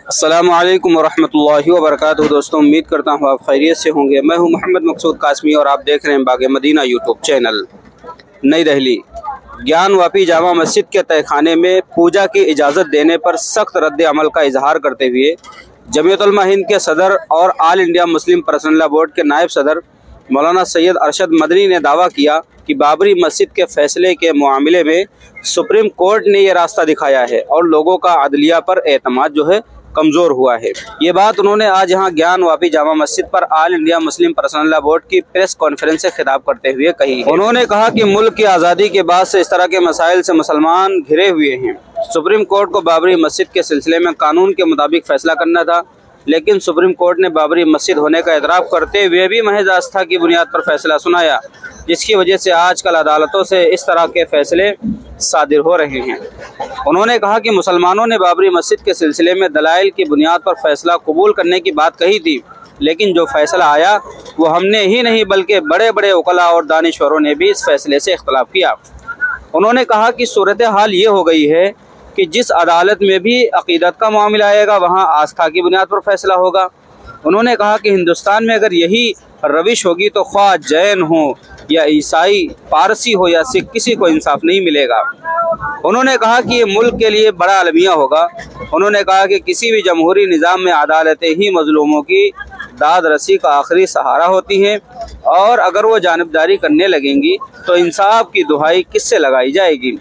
अस्सलामु अलैकुम वरहमतुल्लाहि वबरकातुहू। दोस्तों, उम्मीद करता हूँ आप खैरियत से होंगे। मैं हूँ मोहम्मद मकसूद कासमी और आप देख रहे हैं बाग मदीना यूट्यूब चैनल। नई दिल्ली ज्ञानवापी जामा मस्जिद के तहखाने में पूजा की इजाज़त देने पर सख्त रद्द अमल का इजहार करते हुए जमीयत उलमा हिंद के सदर और all India Muslim personal law board के नायब सदर मौलाना सैयद अरशद मदनी ने दावा किया कि बाबरी मस्जिद के फैसले के मामले में सुप्रीम कोर्ट ने यह रास्ता दिखाया है और लोगों का अदलिया पर एतमाद जो है कमज़ोर हुआ है। ये बात उन्होंने आज यहाँ ज्ञानवापी जामा मस्जिद पर all India Muslim personal law board की प्रेस कॉन्फ्रेंस से खिताब करते हुए कही है। उन्होंने कहा कि मुल्क की आज़ादी के बाद से इस तरह के मसाइल से मुसलमान घिरे हुए हैं। सुप्रीम कोर्ट को बाबरी मस्जिद के सिलसिले में कानून के मुताबिक फैसला करना था, लेकिन सुप्रीम कोर्ट ने बाबरी मस्जिद होने का एतराफ़ करते हुए भी महज आस्था की बुनियाद पर फैसला सुनाया, जिसकी वजह से आजकल अदालतों से इस तरह के फैसले सादिर हो रहे हैं। उन्होंने कहा कि मुसलमानों ने बाबरी मस्जिद के सिलसिले में दलाइल की बुनियाद पर फैसला कबूल करने की बात कही थी, लेकिन जो फैसला आया वो हमने ही नहीं बल्कि बड़े बड़े उकला और दानिश्वरों ने भी इस फैसले से इख्तलाफ किया। उन्होंने कहा कि सूरत हाल ये हो गई है कि जिस अदालत में भी अक़ीदत का मामला आएगा वहाँ आस्था की बुनियाद पर फैसला होगा। उन्होंने कहा कि हिंदुस्तान में अगर यही रविश होगी तो ख्वाह जैन हो या ईसाई, पारसी हो या सिख, किसी को इंसाफ नहीं मिलेगा। उन्होंने कहा कि ये मुल्क के लिए बड़ा अलमिया होगा। उन्होंने कहा कि किसी भी जमहूरी निज़ाम में अदालतें ही मजलूमों की दाद रसी का आखिरी सहारा होती हैं और अगर वो जानिबदारी करने लगेंगी तो इंसाफ की दुहाई किससे लगाई जाएगी।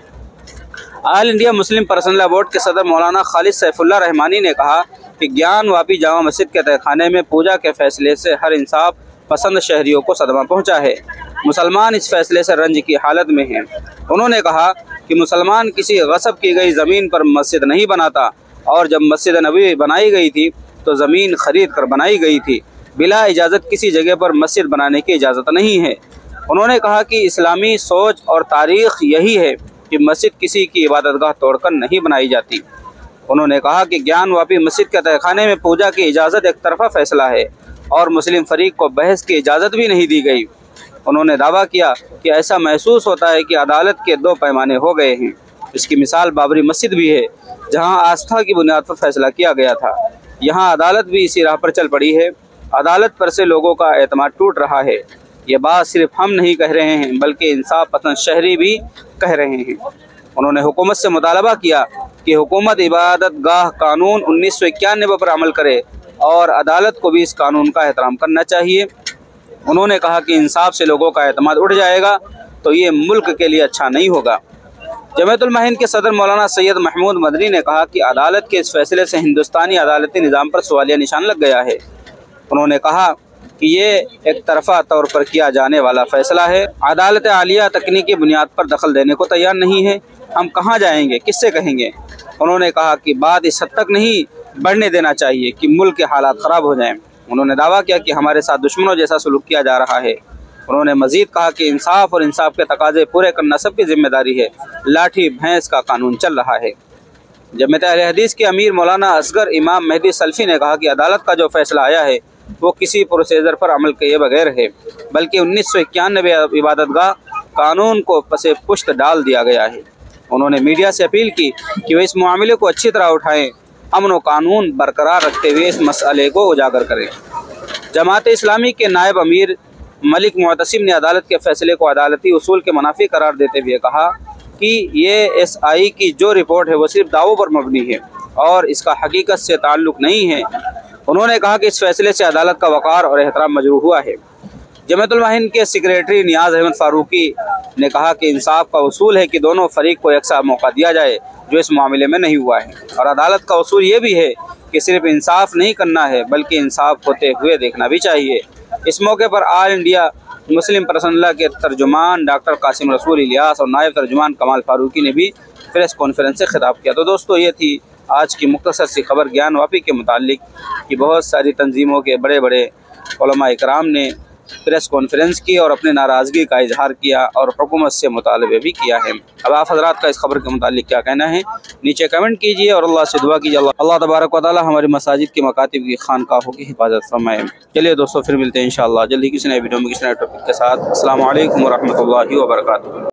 All India Muslim personal law board के सदर मौलाना खालिद सैफुल्लाह रहमानी ने कहा कि ज्ञानवापी जामा मस्जिद के तहखाने में पूजा के फैसले से हर इंसाफ पसंद शहरियों को सदमा पहुंचा है। मुसलमान इस फैसले से रंज की हालत में हैं। उन्होंने कहा कि मुसलमान किसी गसब की गई ज़मीन पर मस्जिद नहीं बनाता और जब मस्जिद नबी बनाई गई थी तो ज़मीन खरीद कर बनाई गई थी। बिला इजाज़त किसी जगह पर मस्जिद बनाने की इजाज़त नहीं है। उन्होंने कहा कि इस्लामी सोच और तारीख़ यही है कि मस्जिद किसी की इबादतगाह तोड़कर नहीं बनाई जाती। उन्होंने कहा कि ज्ञानवापी मस्जिद के तहखाने में पूजा की इजाज़त एक तरफा फैसला है और मुस्लिम फरीक को बहस की इजाज़त भी नहीं दी गई। उन्होंने दावा किया कि ऐसा महसूस होता है कि अदालत के दो पैमाने हो गए हैं। इसकी मिसाल बाबरी मस्जिद भी है, जहां आस्था की बुनियाद पर फैसला किया गया था। यहां अदालत भी इसी राह पर चल पड़ी है। अदालत पर से लोगों का एतमाद टूट रहा है। ये बात सिर्फ हम नहीं कह रहे हैं बल्कि इंसाफ पसंद शहरी भी कह रहे हैं। उन्होंने हुकूमत से मुतालबा किया कि हुकूमत इबादत गाह कानून 1991 पर अमल करे और अदालत को भी इस कानून का एहतराम करना चाहिए। उन्होंने कहा कि इंसाफ से लोगों का एतमाद उठ जाएगा तो ये मुल्क के लिए अच्छा नहीं होगा। जमीयत उलमा हिंद के सदर मौलाना सैयद महमूद मदनी ने कहा कि अदालत के इस फैसले से हिंदुस्तानी अदालती निज़ाम पर सवालिया निशान लग गया है। उन्होंने कहा कि ये एक तरफा तौर पर किया जाने वाला फैसला है। अदालत आलिया तकनीकी बुनियाद पर दखल देने को तैयार नहीं है। हम कहाँ जाएंगे, किससे कहेंगे। उन्होंने कहा कि बात इस हद तक नहीं बढ़ने देना चाहिए कि मुल्क के हालात ख़राब हो जाएं। उन्होंने दावा किया कि हमारे साथ दुश्मनों जैसा सलूक किया जा रहा है। उन्होंने मज़ीद कहा कि इंसाफ और इंसाफ के तकाज़े पूरे करना सबकी जिम्मेदारी है। लाठी भैंस का कानून चल रहा है। जमीयत अहले हदीस के अमीर मौलाना असगर इमाम मेहदी सल्फी ने कहा कि अदालत का जो फैसला आया है वो किसी प्रोसीजर पर अमल किए बगैर है, बल्कि 1991 इबादतगाह कानून को पसे पुश्त डाल दिया गया है। उन्होंने मीडिया से अपील की कि वह इस मामले को अच्छी तरह उठाएं, अमन व कानून बरकरार रखते हुए इस मसले को उजागर करें। जमात इस्लामी के नायब अमीर मलिक मुअतसिम ने अदालत के फैसले को अदालती उसूल के मुनाफी करार देते हुए कहा कि ये SI की जो रिपोर्ट है वो सिर्फ दावों पर मबनी है और इसका हकीकत से ताल्लुक़ नहीं है। उन्होंने कहा कि इस फैसले से अदालत का वक़ार और एहतराम मजरूह हुआ है। जमीयत उलमा हिंद के सेक्रेटरी नियाज़ अहमद फारूकी ने कहा कि इंसाफ का उसूल है कि दोनों फरीक को यकसा मौका दिया जाए, जो इस मामले में नहीं हुआ है। और अदालत का उसूल ये भी है कि सिर्फ इंसाफ नहीं करना है बल्कि इंसाफ होते हुए देखना भी चाहिए। इस मौके पर all India Muslim personal law के तर्जुमान डॉक्टर कासिम रसूल इलियास और नायब तर्जुमान कमाल फारूकी ने भी प्रेस कॉन्फ्रेंस से खिताब किया। तो दोस्तों, ये थी आज की मुख्तसर सी खबर ज्ञानवापी के मुतालिक कि बहुत सारी तंजीमों के बड़े बड़े उलमा इकराम ने प्रेस कॉन्फ्रेंस की और अपने नाराज़गी का इजहार किया और हुकूमत से मुतालबे भी किया है। अब आप हज़रात का इस खबर के मुतालिक क्या कहना है, नीचे कमेंट कीजिए और अल्लाह से दुआ कीजिए अल्लाह तबारक व तआला हमारी मसाजिद की मकातिब की खानकाहों की हिफाजत फरमाए। चलिए दोस्तों, फिर मिलते हैं इंशाअल्लाह जल्दी किसी नए वीडियो में किसी नए टॉपिक के साथ। अस्सलामु अलैकुम व रहमतुल्लाहि व बरकातुहू।